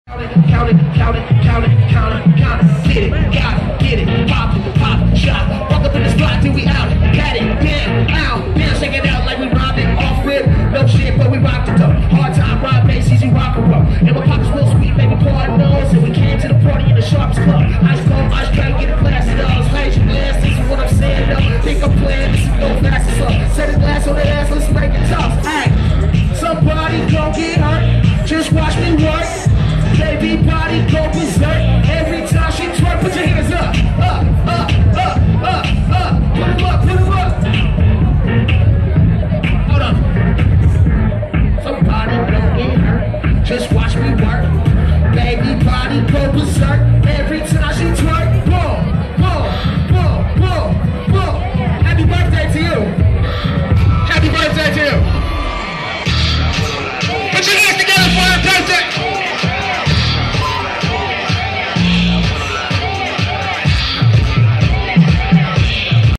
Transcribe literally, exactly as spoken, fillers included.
Count it, count it, count it, count it, count it, count it, get it, got it, get it, pop it, pop, shot, walk up in the spot till we out, got it, damn, ow, damn,